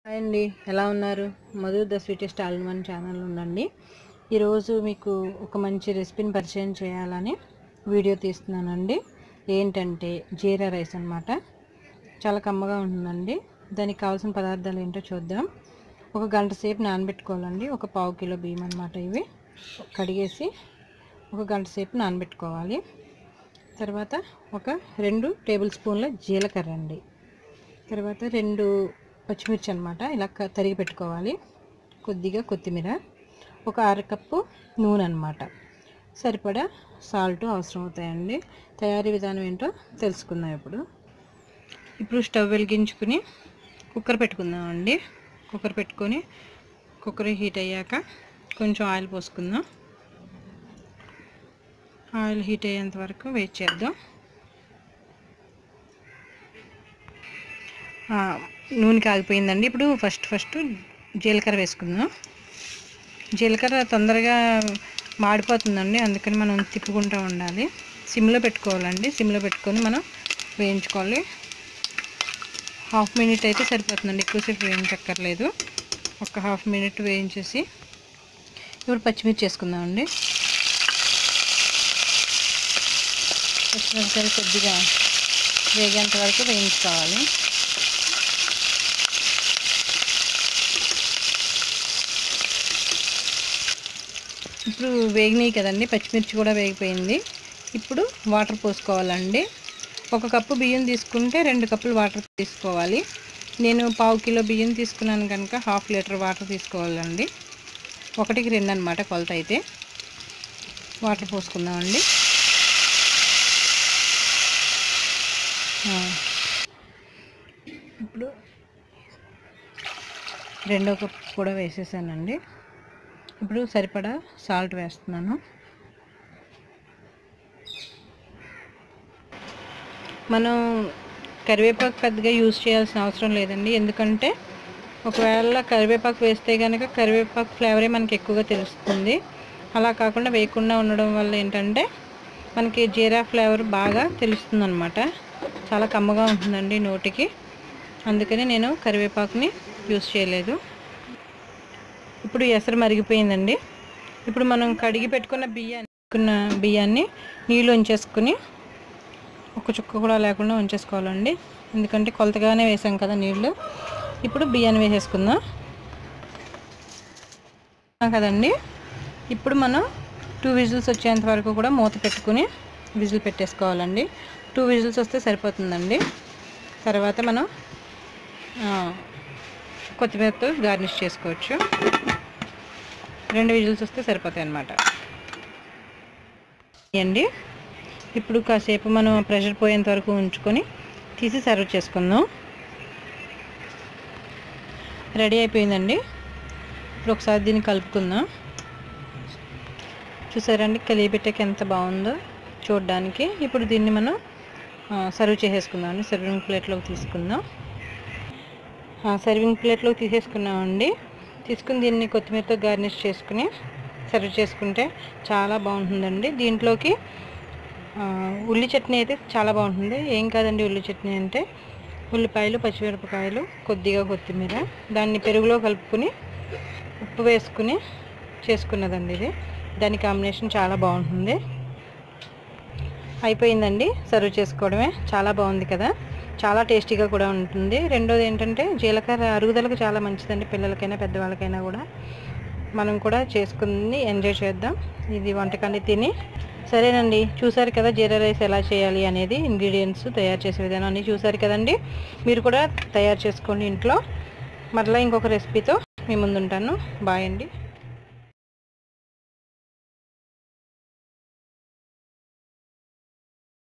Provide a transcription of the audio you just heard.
Hi అండి, ఎలా ఉన్నారు? Madhu the sweetest all in one channel ఉండండి. ఈరోజు మీకు ఒక మంచి రెసిపీని పరిచయం చేయాలని వీడియో తీస్తున్నానండి. ఏంటంటే జీరా రైస్ అన్నమాట. చాలా కమ్మగా ఉంటుందండి. దానికి కావాల్సిన పదార్థాలు ఏంటో చూద్దాం. ఒక గంట సేపు నానబెట్టుకోవాలండి. ఒక పావు కిలో బియ్యం అన్నమాట. ఇవి కడిగేసి ఒక గంట సేపు నానబెట్టుకోవాలి. తర్వాత ఒక 2 టేబుల్ స్పూన్ల జీలకర్ర అండి. తర్వాత 2 పచ్చిమిర్చి అన్నమాట. ఇలా తరిగి పెట్టుకోవాలి. కొద్దిగా కొత్తిమీర, ఒక అరకప్పు నూనె అన్నమాట. సరిపడా సాల్ట్ అవసరం అవుతాయండి. తయారీ విధానం ఏంటో తెలుసుకుందాం. ఇప్పుడు స్టవ్ వెలిగించుకుని కుక్కర్ పెట్టుకుందామండి. కుక్కర్ పెట్టుకొని కుక్కర్ హీట్ అయ్యాక కొంచెం ఆయిల్ పోసుకుందాం. ఆయిల్ హీట్ అయ్యేంత వరకు వెయిట్ చేద్దాం. నూనె కాగిపోయిందండి. ఇప్పుడు ఫస్ట్ జీలకర్ర వేసుకుందాం. జీలకర్ర తొందరగా మాడిపోతుందండి, అందుకని మనం తిప్పుకుంటూ ఉండాలి. సిమ్లో పెట్టుకోవాలండి. సిమ్లో పెట్టుకొని మనం వేయించుకోవాలి. హాఫ్ మినిట్ అయితే సరిపోతుందండి, ఎక్కువసేపు వేయించక్కర్లేదు. ఒక హాఫ్ మినిట్ వేయించేసి ఇప్పుడు పచ్చిమిర్చి వేసుకుందామండి. పచ్చిమిరపకాయలు కొద్దిగా వేగేంత వరకు వేయించుకోవాలి. ఇప్పుడు వేగినాయి కదండి, పచ్చిమిర్చి కూడా వేగిపోయింది. ఇప్పుడు వాటర్ పోసుకోవాలండి. 1 కప్పు బియ్యం తీసుకుంటే 2 కప్పులు వాటర్ తీసుకోవాలి. నేను పావు కిలో బియ్యం తీసుకున్నాను కనుక 1/2 లీటర్ వాటర్ తీసుకోవాలండి. 1కి 2 అన్నమాట కొలత అయితే. వాటర్ పోసుకుందామండి. ఇప్పుడు 2 కప్పు కూడా వేసేసానండి. ఇప్పుడు సరిపడా సాల్ట్ వేస్తున్నాను. మనం కరివేపాకు పెద్దగా యూజ్ చేయాల్సిన అవసరం లేదండి, ఎందుకంటే ఒకవేళ కరివేపాకు వేస్తే కనుక కరివేపాకు ఫ్లేవరే మనకి ఎక్కువగా తెలుస్తుంది. అలా కాకుండా వేయకుండా ఉండడం వల్ల ఏంటంటే మనకి జీరా ఫ్లేవర్ బాగా తెలుస్తుంది అన్నమాట. చాలా కమ్మగా ఉంటుందండి నోటికి, అందుకని నేను కరివేపాకుని యూజ్ చేయలేదు. ఇప్పుడు ఎసరు మరిగిపోయిందండి. ఇప్పుడు మనం కడిగి పెట్టుకున్న బియ్యాన్ని నీళ్ళు ఉంచేసుకుని ఒక చుక్క కూడా లేకుండా ఉంచేసుకోవాలండి, ఎందుకంటే కొలతగానే వేసాం కదా నీళ్ళు. ఇప్పుడు బియ్యాన్ని వేసేసుకుందాం కదండి. ఇప్పుడు మనం 2 విజిల్స్ వచ్చేంత వరకు కూడా మూత పెట్టుకుని విజిల్ పెట్టేసుకోవాలండి. 2 విజిల్స్ వస్తే సరిపోతుందండి. తర్వాత మనం కొత్తిమీరతో గార్నిష్ చేసుకోవచ్చు. 2 విజిల్స్ వస్తే సరిపోతాయి అన్నమాట అండి. ఇప్పుడు కాసేపు మనం ప్రెషర్ పోయేంత వరకు ఉంచుకొని తీసి సర్వ్ చేసుకుందాం. రెడీ అయిపోయిందండి. ఇప్పుడు ఒకసారి దీన్ని కలుపుకుందాం. చూసారండి, కలిపెట్టాక ఎంత బాగుందో చూడడానికి. ఇప్పుడు దీన్ని మనం సర్వ్ చేసేసుకుందాం. సర్వింగ్ ప్లేట్లోకి తీసుకుందాం. సర్వింగ్ ప్లేట్లోకి తీసేసుకున్నామండి. తీసుకుని దీన్ని కొత్తిమీరతో గార్నిష్ చేసుకుని సర్వ్ చేసుకుంటే చాలా బాగుంటుందండి. దీంట్లోకి ఉల్లి చట్నీ అయితే చాలా బాగుంటుంది. ఏం కాదండి, ఉల్లి చట్నీ అంటే ఉల్లిపాయలు, పచ్చిమిరపకాయలు, కొద్దిగా కొత్తిమీర, దాన్ని పెరుగులో కలుపుకుని ఉప్పు వేసుకుని చేసుకున్నదండి ఇది. దాని కాంబినేషన్ చాలా బాగుంటుంది. అయిపోయిందండి, సర్వ్ చేసుకోవడమే. చాలా బాగుంది కదా, చాలా టేస్టీగా కూడా ఉంటుంది. రెండోది ఏంటంటే జీలకర్ర అరుగుదలకు చాలా మంచిదండి. పిల్లలకైనా పెద్దవాళ్ళకైనా కూడా మనం కూడా చేసుకుని ఎంజాయ్ చేద్దాం ఇది వంటకాన్ని తిని. సరేనండి, చూసారు కదా జీరా రైస్ ఎలా చేయాలి అనేది, ఇంగ్రీడియంట్స్, తయారు చేసే విధానం అన్నీ చూసారు కదండి. మీరు కూడా తయారు చేసుకోండి ఇంట్లో. మరలా ఇంకొక రెసిపీతో మీ ముందుంటాను. బాయ్ అండి.